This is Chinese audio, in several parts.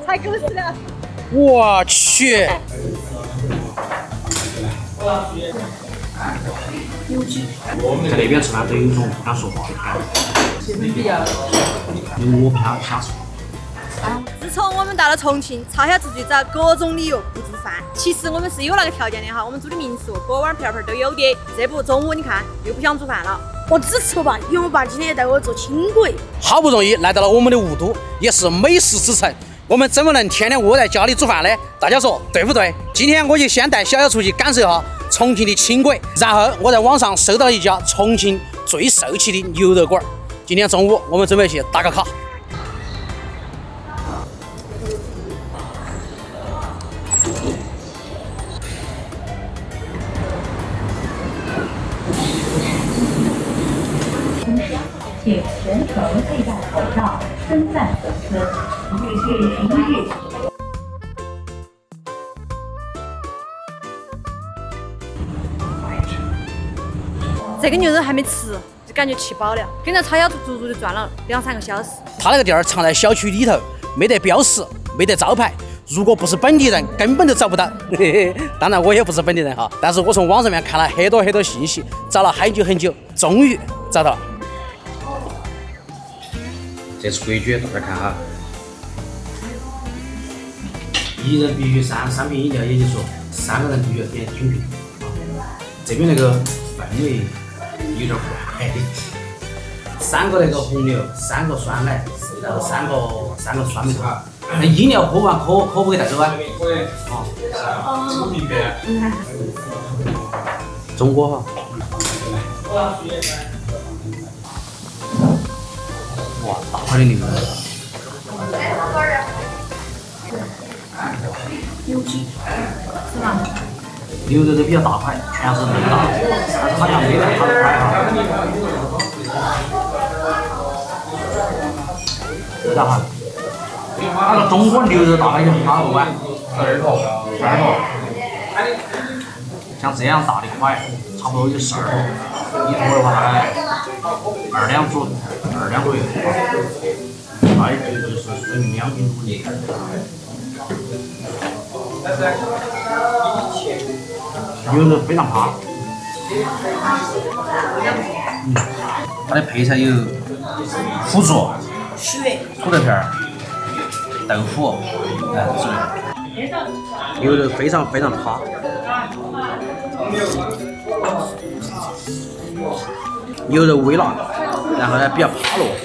太狗屎了！ 我去！在那边吃饭都有一种不敢说话的感觉。因为我偏想说。 自从我们到了重庆，超小出去找各种理由不做饭。其实我们是有那个条件的哈，我们住的民宿，锅碗瓢盆都有的。这不中午你看又不想做饭了。 我只吃吧，因为我爸今天带我做轻轨。 好不容易来到了我们的雾都，也是美食之城。我们怎么能天天窝在家里煮饭呢？大家说对不对？今天我就先带小小出去感受一下重庆的轻轨，然后我在网上搜到了一家重庆最受气的牛肉馆。今天中午我们准备去打个卡。 请全程佩戴口罩，分散层次，继续停止。 这个牛肉还没吃，就感觉吃饱了，跟着超小足足就转了2、3个小时。 他那个店儿藏在小区里头，没得标识，没得招牌。如果不是本地人，根本就找不到。当然我也不是本地人哈，但是我从网上面看了很多信息，找了很久，终于找到了。这是规矩，大家看哈。一人必须3瓶饮料，也就是说3个人必须要点均瓶。这边那个氛围有点怪，3个那个红牛，3个酸奶，然后3个酸梅汤。那饮料喝完可不可以带走啊？可以。中国哈。哇，大块的牛肉。 牛筋，是吗？ 牛肉都比较大块，全是嫩大，但是好像没得它的块哈。知道哈？那个中国牛肉大概有多少个啊？12个。像这样大的块，差不多有12个，一坨的话大概2两左右，那也就是属于2斤多的。牛肉非常趴。它的配菜有腐竹、土豆片儿、豆腐，之类的。牛肉非常趴。牛肉微辣，然后呢比较趴落。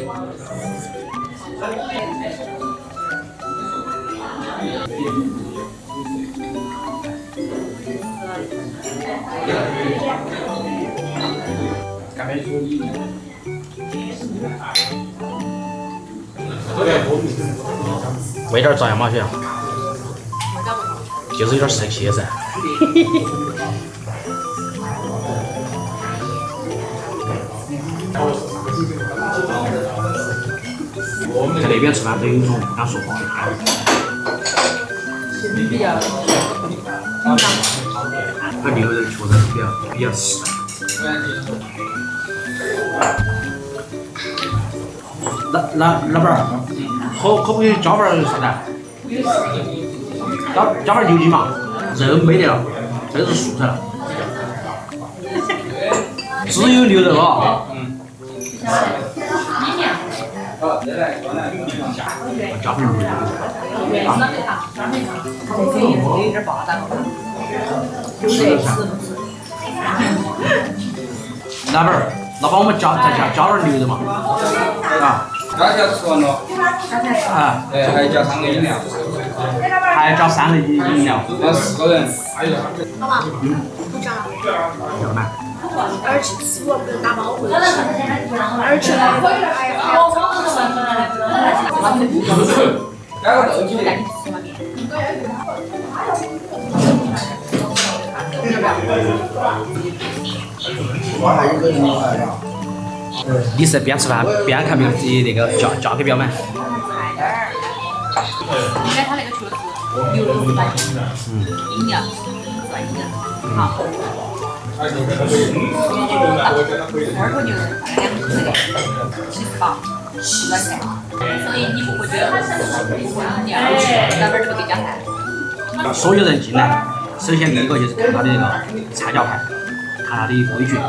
味道咋样嘛？小杨？就是有点生气噻。在那边吃饭都有一种不敢说话的感觉。这牛肉确实是比较实。老板儿，可不可以加份啥子？加份牛筋嘛，肉没得了，这是素菜了，只有牛肉啊。加份牛肉。有点霸道。老板儿，那帮我们加点牛肉嘛，啊。 大家吃完了。 啊。 还加3个饮料。 还加3个饮料。 那4个人。 好吧。不加了。 要买。 而且吃不能打包回去，而且还要加个豆鸡的。 你是边吃饭边看那个价格表吗？ 应该他那个确实牛肉是3斤，饮料算饮料，好。2口牛肉，2斤这个78，10块钱。 所以你不会觉得很无聊，那边特别加菜。 所有人进来，首先第一个就是看他的那个菜肴牌，看他的规矩。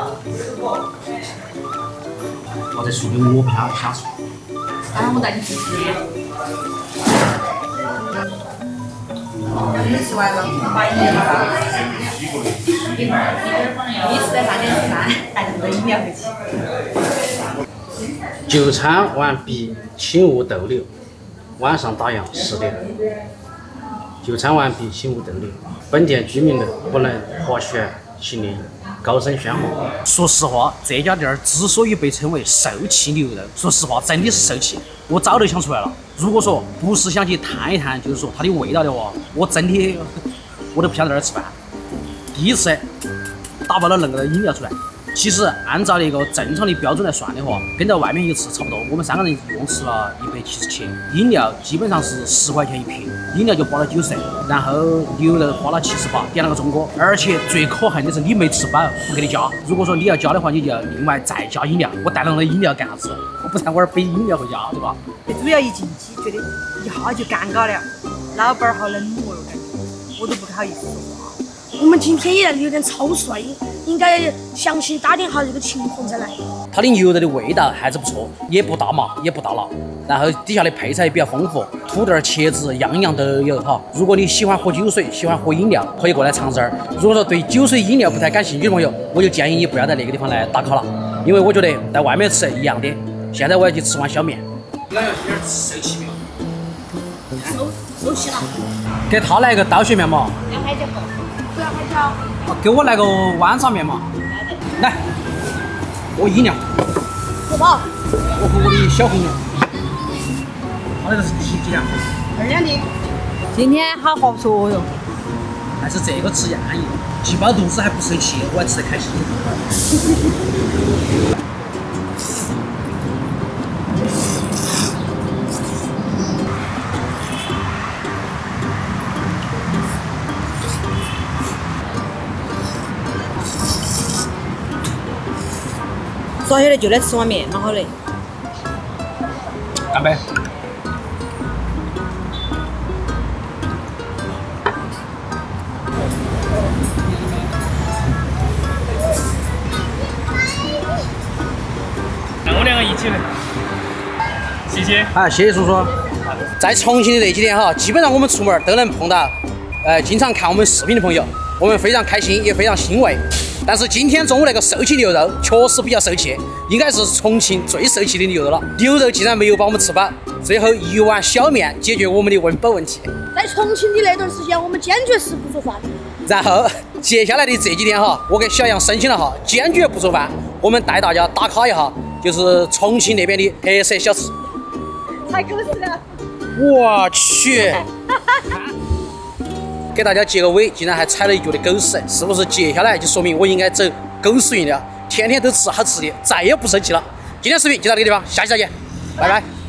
我这说的我不瞎说。 我带你去吃。你吃完了，你吃在饭店吃饭，带这么多饮料回去。 就餐完毕，请勿逗留。晚上打烊10点。就餐完毕，请勿逗留。本店居民们不能划拳行礼，高声喧哗。说实话，这家店儿之所以被称为受气牛肉，说实话真的是受气。我早就想出来了，如果说不是想去探一探，就是说它的味道的话，我真的我都不想在这儿吃饭。第一次打包了那个饮料出来。其实按照那个正常的标准来算的话，跟在外面一吃差不多。我们3个人一共吃了177，饮料基本上是10块钱一瓶，饮料就包了90，然后牛肉花了78，点了个中锅。而且最可恨的是你没吃饱不给你加，如果说你要加的话，你就要另外再加饮料。我带了那饮料干啥子？我不在我这儿背饮料回家，对吧？ 最主要一进去觉得一下就尴尬了，老板儿好冷漠哟，感觉我都不好意思说话。我们今天也有点操碎，应该详细打点好这个情况再来。 它的牛肉的味道还是不错，也不大麻，也不大辣，然后底下的配菜也比较丰富，土豆、茄子样样都有哈。如果你喜欢喝酒水，喜欢喝饮料，可以过来尝这儿。如果说对酒水饮料不太感兴趣的朋友，我就建议你不要在那个地方来打卡了，因为我觉得在外面吃一样的。现在我要去吃碗小面。老杨今天受气没有？ 收起了。 给他来个刀削面嘛。 2块9个。不要海椒。 给我来个豌杂面嘛。来，我饮料。 喝饱。 我和我的小红牛。他那个是几两 2两的。 今天好划不错哟。 还是这个吃安逸，既饱肚子还不受气，我还吃得开心。 说起来就来吃碗面，蛮好的。 干杯！ 那我2个一起来，谢谢。 好，谢谢叔叔。在重庆的这几天哈，基本上我们出门都能碰到，经常看我们视频的朋友，我们非常开心，也非常欣慰。但是今天中午那个受气牛肉确实比较受气，应该是重庆最受气的牛肉了。牛肉竟然没有把我们吃饱，最后一碗小面解决我们的温饱问题。 在重庆的那段时间，我们坚决是不做饭。 然后接下来的这几天哈，我给小杨申请了哈，坚决不做饭。我们带大家打卡一下，就是重庆那边的特色小吃。 太可惜了。 我去！给大家结个尾，竟然还踩了一脚的狗屎，是不是接下来就说明我应该走狗屎运了？天天都吃好吃的，再也不生气了。今天视频就到这个地方，下期再见，拜拜。